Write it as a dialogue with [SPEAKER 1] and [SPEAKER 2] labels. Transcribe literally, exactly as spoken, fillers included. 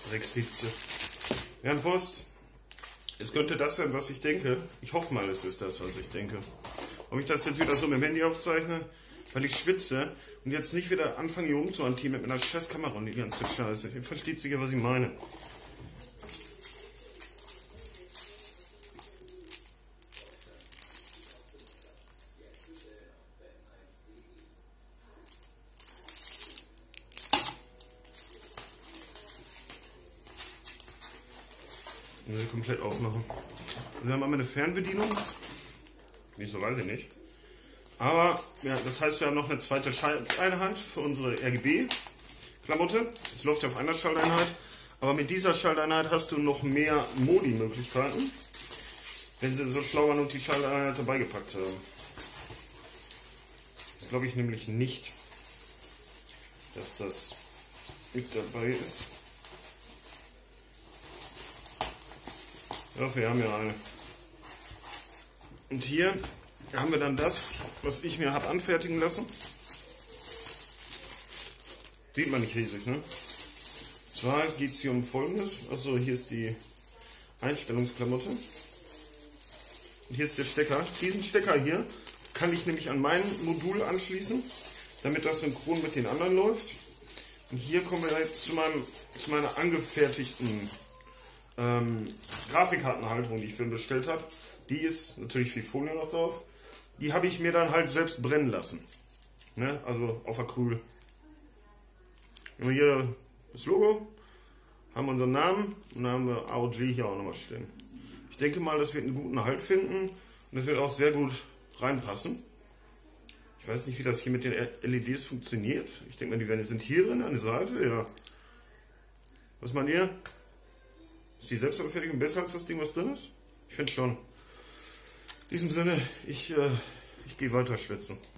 [SPEAKER 1] Dreckshitze. Herrn Post, es könnte das sein, was ich denke. Ich hoffe mal, es ist das, was ich denke. Ob ich das jetzt wieder so mit dem Handy aufzeichne, weil ich schwitze und jetzt nicht wieder anfange hier rumzuhantieren mit einer scheiß Kamera und die ganze Scheiße. Ihr versteht sicher, was ich meine. Ich muss sie komplett aufmachen. Wir haben einmal eine Fernbedienung. Wieso, weiß ich nicht. Aber ja, das heißt, wir haben noch eine zweite Schalteinheit für unsere R G B-Klamotte. Es läuft ja auf einer Schalteinheit. Aber mit dieser Schalteinheit hast du noch mehr Modi-Möglichkeiten, wenn sie so schlau waren und die Schalteinheit dabei gepackt haben. Das glaube ich nämlich nicht, dass das mit dabei ist. Ja, wir haben ja eine. Und hier haben wir dann das, was ich mir habe anfertigen lassen. Sieht man nicht riesig, ne? Zwar geht es hier um Folgendes. Also hier ist die Einstellungsklamotte. Und hier ist der Stecker. Diesen Stecker hier kann ich nämlich an mein Modul anschließen, damit das synchron mit den anderen läuft. Und hier kommen wir jetzt zu, meinem, zu meiner angefertigten Ähm, Grafikkartenhalterung, die ich mir bestellt habe. Die ist natürlich viel Folie noch drauf. Die habe ich mir dann halt selbst brennen lassen. Ne? Also auf Acryl. Wir haben hier das Logo, haben unseren Namen und dann haben wir A O G hier auch nochmal stehen. Ich denke mal, das wird einen guten Halt finden und das wird auch sehr gut reinpassen. Ich weiß nicht, wie das hier mit den L E Ds funktioniert. Ich denke mal, die werden, sind hier drin an der Seite. Ja. Was meint ihr? Ist die Selbstanfertigung besser als das Ding, was drin ist? Ich finde schon. In diesem Sinne, ich, äh, ich gehe weiter schwitzen.